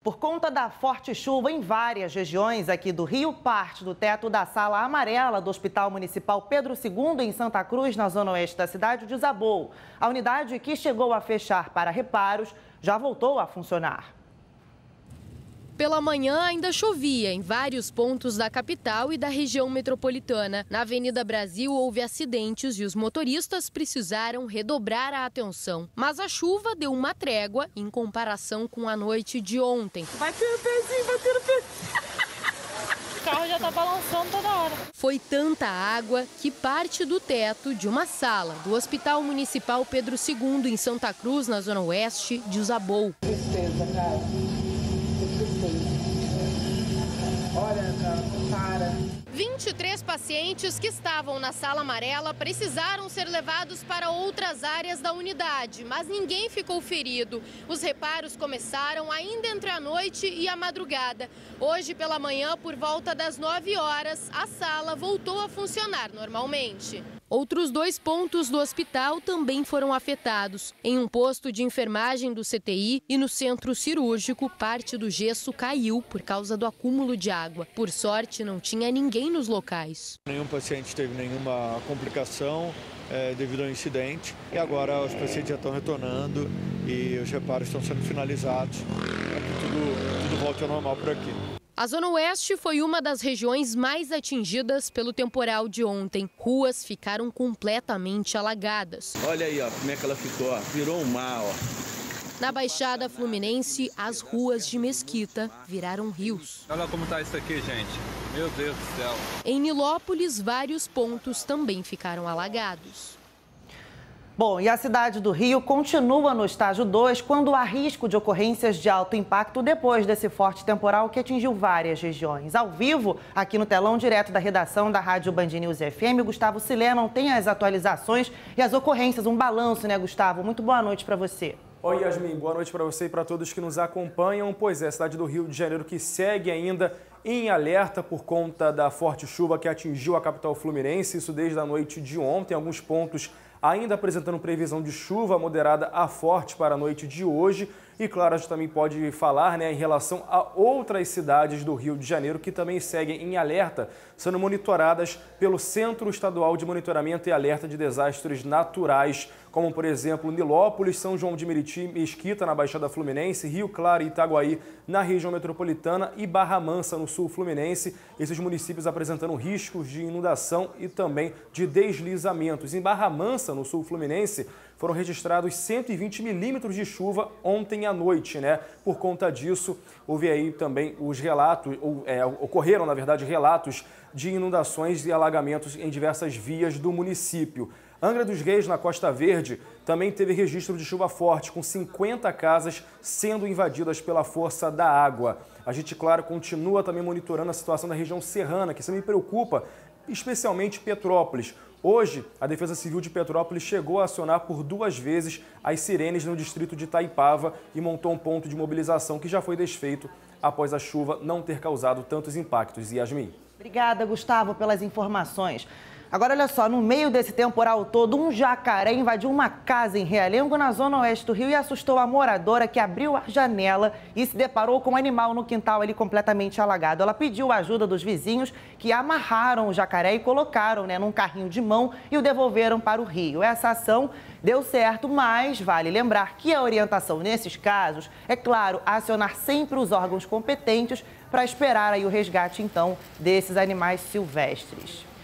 Por conta da forte chuva em várias regiões aqui do Rio, parte do teto da sala amarela do Hospital Municipal Pedro II, em Santa Cruz, na zona oeste da cidade, desabou. A unidade, que chegou a fechar para reparos, já voltou a funcionar. Pela manhã ainda chovia em vários pontos da capital e da região metropolitana. Na Avenida Brasil houve acidentes e os motoristas precisaram redobrar a atenção. Mas a chuva deu uma trégua em comparação com a noite de ontem. Vai ter o pezinho, vai ter o pezinho. O carro já tá balançando toda hora. Foi tanta água que parte do teto de uma sala do Hospital Municipal Pedro II, em Santa Cruz, na zona oeste, desabou. Tristeza, cara. Olha, cara, para. 23 pacientes que estavam na sala amarela precisaram ser levados para outras áreas da unidade, mas ninguém ficou ferido. Os reparos começaram ainda entre a noite e a madrugada. Hoje pela manhã, por volta das 9 horas, a sala voltou a funcionar normalmente. Outros 2 pontos do hospital também foram afetados. Em um posto de enfermagem do CTI e no centro cirúrgico, parte do gesso caiu por causa do acúmulo de água. Por sorte, não tinha ninguém nos locais. Nenhum paciente teve nenhuma complicação devido ao incidente. E agora os pacientes já estão retornando e os reparos estão sendo finalizados para que tudo volte ao normal por aqui. A Zona Oeste foi uma das regiões mais atingidas pelo temporal de ontem. Ruas ficaram completamente alagadas. Olha aí, ó, como é que ela ficou, ó. Virou um mar, ó. Na Baixada Fluminense, as ruas de Mesquita viraram rios. Olha como tá isso aqui, gente. Meu Deus do céu. Em Nilópolis, vários pontos também ficaram alagados. Bom, e a cidade do Rio continua no estágio 2 quando há risco de ocorrências de alto impacto depois desse forte temporal que atingiu várias regiões. Ao vivo, aqui no telão direto da redação da Rádio Band News FM, Gustavo Sileman tem as atualizações e as ocorrências. Um balanço, né, Gustavo? Muito boa noite para você. Oi, Yasmin. Boa noite para você e para todos que nos acompanham. Pois é, a cidade do Rio de Janeiro que segue ainda em alerta por conta da forte chuva que atingiu a capital fluminense. Isso desde a noite de ontem. Alguns pontos ainda apresentando previsão de chuva moderada a forte para a noite de hoje. E claro, a gente também pode falar, né, em relação a outras cidades do Rio de Janeiro que também seguem em alerta, sendo monitoradas pelo Centro Estadual de Monitoramento e Alerta de Desastres Naturais, como por exemplo Nilópolis, São João de Meriti, Mesquita na Baixada Fluminense, Rio Claro e Itaguaí na região metropolitana e Barra Mansa no sul fluminense. Esses municípios apresentando riscos de inundação e também de deslizamentos. Em Barra Mansa, no sul fluminense, foram registrados 120 milímetros de chuva ontem à noite, né? Por conta disso, houve aí também os relatos, ocorreram, na verdade, relatos de inundações e alagamentos em diversas vias do município. Angra dos Reis, na Costa Verde, também teve registro de chuva forte, com 50 casas sendo invadidas pela força da água. A gente, claro, continua também monitorando a situação da região serrana, que sempre me preocupa, especialmente Petrópolis. Hoje, a Defesa Civil de Petrópolis chegou a acionar por 2 vezes as sirenes no distrito de Itaipava e montou um ponto de mobilização que já foi desfeito após a chuva não ter causado tantos impactos. Yasmin. Obrigada, Gustavo, pelas informações. Agora, olha só, no meio desse temporal todo, um jacaré invadiu uma casa em Realengo, na zona oeste do Rio, e assustou a moradora que abriu a janela e se deparou com um animal no quintal ali completamente alagado. Ela pediu a ajuda dos vizinhos que amarraram o jacaré e colocaram, né, num carrinho de mão e o devolveram para o rio. Essa ação deu certo, mas vale lembrar que a orientação nesses casos é, claro, acionar sempre os órgãos competentes para esperar aí o resgate, então, desses animais silvestres.